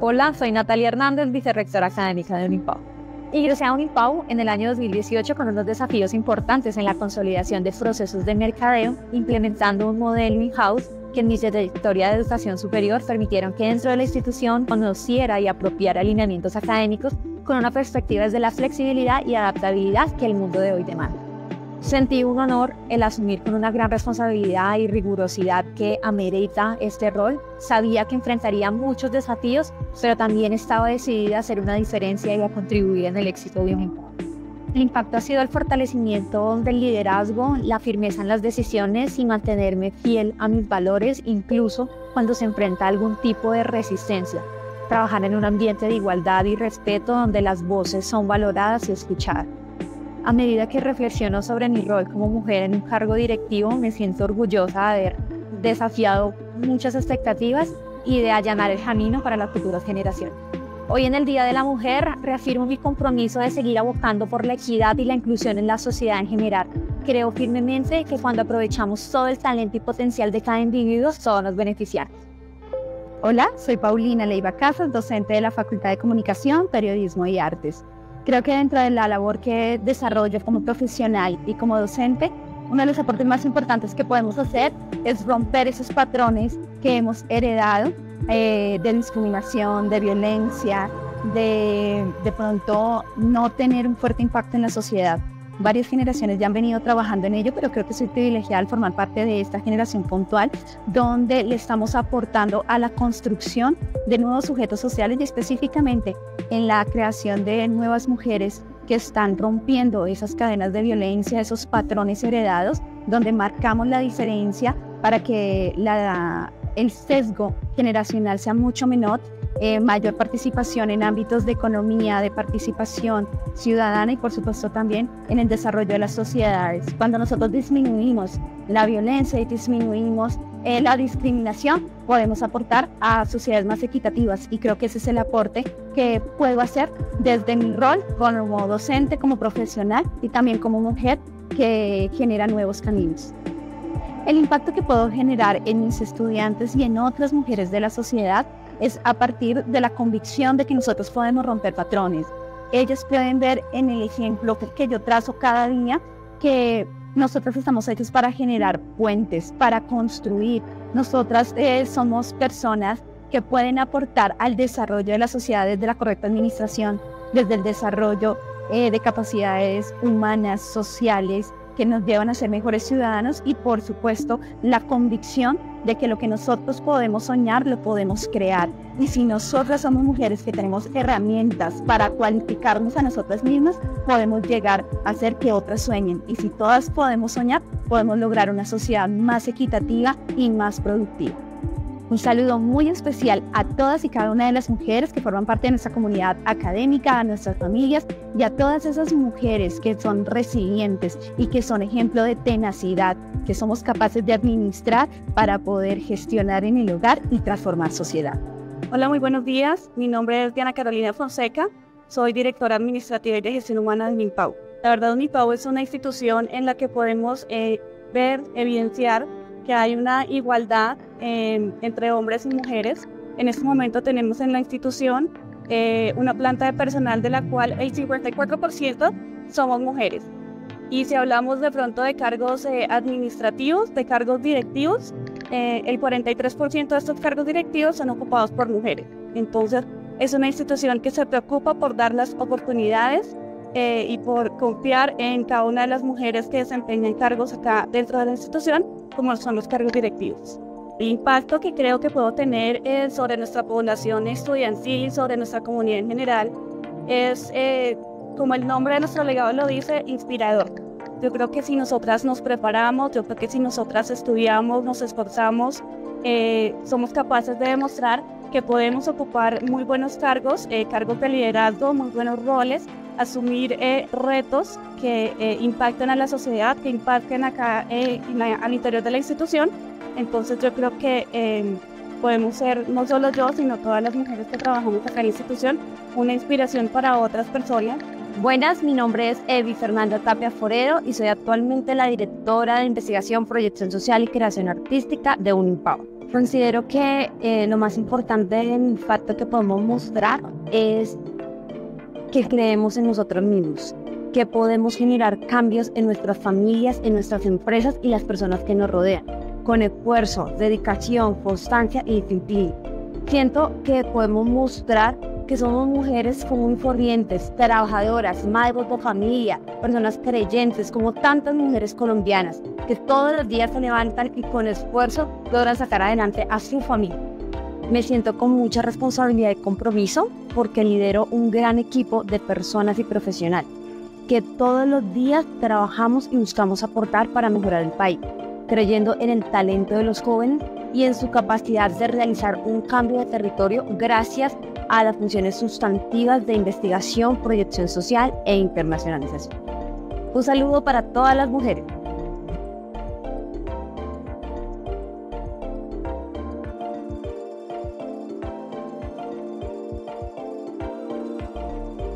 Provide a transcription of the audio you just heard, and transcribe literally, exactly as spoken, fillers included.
Hola, soy Natalia Hernández, vicerrectora académica de Unimpau. Ingresé a Unimpau en el año dos mil dieciocho con unos desafíos importantes en la consolidación de procesos de mercadeo, implementando un modelo in-house que en mi trayectoria de educación superior permitieron que dentro de la institución conociera y apropiara alineamientos académicos con una perspectiva desde la flexibilidad y adaptabilidad que el mundo de hoy demanda. Sentí un honor el asumir con una gran responsabilidad y rigurosidad que amerita este rol. Sabía que enfrentaría muchos desafíos, pero también estaba decidida a hacer una diferencia y a contribuir en el éxito de Unimpau. El impacto ha sido el fortalecimiento del liderazgo, la firmeza en las decisiones y mantenerme fiel a mis valores, incluso cuando se enfrenta algún tipo de resistencia. Trabajar en un ambiente de igualdad y respeto donde las voces son valoradas y escuchadas. A medida que reflexiono sobre mi rol como mujer en un cargo directivo, me siento orgullosa de haber desafiado muchas expectativas y de allanar el camino para las futuras generaciones. Hoy, en el Día de la Mujer, reafirmo mi compromiso de seguir abogando por la equidad y la inclusión en la sociedad en general. Creo firmemente que cuando aprovechamos todo el talento y potencial de cada individuo, todos nos beneficiamos. Hola, soy Paulina Leiva Casas, docente de la Facultad de Comunicación, Periodismo y Artes. Creo que dentro de la labor que desarrollo como profesional y como docente, uno de los aportes más importantes que podemos hacer es romper esos patrones que hemos heredado eh, de discriminación, de violencia, de de pronto no tener un fuerte impacto en la sociedad. Varias generaciones ya han venido trabajando en ello, pero creo que soy privilegiada al formar parte de esta generación puntual, donde le estamos aportando a la construcción de nuevos sujetos sociales y específicamente en la creación de nuevas mujeres que están rompiendo esas cadenas de violencia, esos patrones heredados, donde marcamos la diferencia para que la, el sesgo generacional sea mucho menor. Eh, mayor participación en ámbitos de economía, de participación ciudadana y por supuesto también en el desarrollo de las sociedades. Cuando nosotros disminuimos la violencia y disminuimos eh, la discriminación, podemos aportar a sociedades más equitativas y creo que ese es el aporte que puedo hacer desde mi rol como docente, como profesional y también como mujer que genera nuevos caminos. El impacto que puedo generar en mis estudiantes y en otras mujeres de la sociedad es a partir de la convicción de que nosotros podemos romper patrones. Ellos pueden ver en el ejemplo que, que yo trazo cada día que nosotros estamos hechos para generar puentes, para construir. Nosotras eh, somos personas que pueden aportar al desarrollo de la sociedad desde la correcta administración, desde el desarrollo eh, de capacidades humanas, sociales, que nos llevan a ser mejores ciudadanos y por supuesto la convicción de que lo que nosotros podemos soñar lo podemos crear. Y si nosotras somos mujeres que tenemos herramientas para cualificarnos a nosotras mismas, podemos llegar a hacer que otras sueñen. Y si todas podemos soñar, podemos lograr una sociedad más equitativa y más productiva. Un saludo muy especial a todas y cada una de las mujeres que forman parte de nuestra comunidad académica, a nuestras familias y a todas esas mujeres que son resilientes y que son ejemplo de tenacidad, que somos capaces de administrar para poder gestionar en el hogar y transformar sociedad. Hola, muy buenos días. Mi nombre es Diana Carolina Fonseca. Soy directora administrativa y de gestión humana de Unimpau. La verdad, Unimpau es una institución en la que podemos eh, ver, evidenciar que hay una igualdad eh, entre hombres y mujeres. En este momento tenemos en la institución eh, una planta de personal de la cual el cincuenta y cuatro por ciento somos mujeres. Y si hablamos de pronto de cargos eh, administrativos, de cargos directivos, eh, el cuarenta y tres por ciento de estos cargos directivos son ocupados por mujeres. Entonces, es una institución que se preocupa por dar las oportunidades eh, y por confiar en cada una de las mujeres que desempeñan cargos acá dentro de la institución, como son los cargos directivos. El impacto que creo que puedo tener eh, sobre nuestra población estudiantil y sobre nuestra comunidad en general es, eh, como el nombre de nuestro legado lo dice, inspirador. Yo creo que si nosotras nos preparamos, yo creo que si nosotras estudiamos, nos esforzamos, eh, somos capaces de demostrar que podemos ocupar muy buenos cargos, eh, cargos de liderazgo, muy buenos roles, asumir eh, retos que eh, impacten a la sociedad, que impacten acá eh, la, al interior de la institución. Entonces yo creo que eh, podemos ser, no solo yo, sino todas las mujeres que trabajamos acá en la institución, una inspiración para otras personas. Buenas, mi nombre es Evi Fernanda Tapia Forero y soy actualmente la directora de Investigación, Proyección Social y Creación Artística de Unimpau. Considero que eh, lo más importante del impacto que podemos mostrar es que creemos en nosotros mismos, que podemos generar cambios en nuestras familias, en nuestras empresas y las personas que nos rodean, con esfuerzo, dedicación, constancia y disciplina. Siento que podemos mostrar que somos mujeres común y corrientes, trabajadoras, madres de familia, personas creyentes, como tantas mujeres colombianas, que todos los días se levantan y con esfuerzo logran sacar adelante a su familia. Me siento con mucha responsabilidad y compromiso porque lidero un gran equipo de personas y profesionales que todos los días trabajamos y buscamos aportar para mejorar el país, creyendo en el talento de los jóvenes y en su capacidad de realizar un cambio de territorio gracias a las funciones sustantivas de investigación, proyección social e internacionalización. Un saludo para todas las mujeres.